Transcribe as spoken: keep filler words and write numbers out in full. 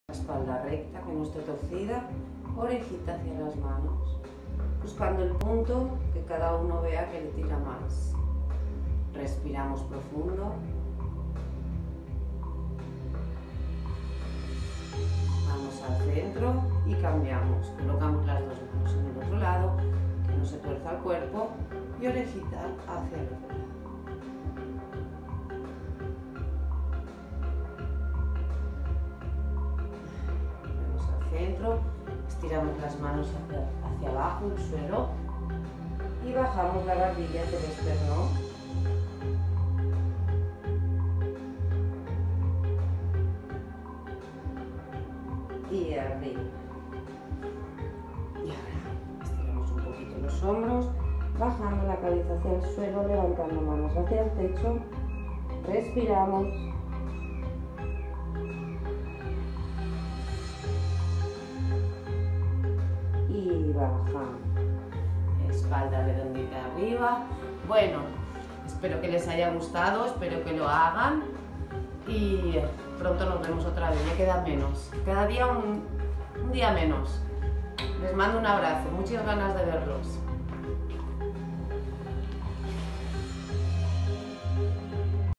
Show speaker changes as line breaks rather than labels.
La espalda recta, que no esté torcida, orejita hacia las manos, buscando el punto que cada uno vea que le tira más. Respiramos profundo. Vamos al centro y cambiamos. Colocamos las dos manos en el otro lado, que no se tuerza el cuerpo, y orejita hacia el otro lado. Volvemos al centro, estiramos las manos hacia, hacia abajo, el suelo, y bajamos la barbilla del esternón. Y arriba. Y ahora estiramos un poquito los hombros, bajando la cabeza hacia el suelo, levantando manos hacia el techo. Respiramos. Y bajamos. Espalda redondita arriba. Bueno, espero que les haya gustado, espero que lo hagan. Y pronto nos vemos otra vez, ya queda menos, cada día un, un día menos. Les mando un abrazo, muchas ganas de verlos.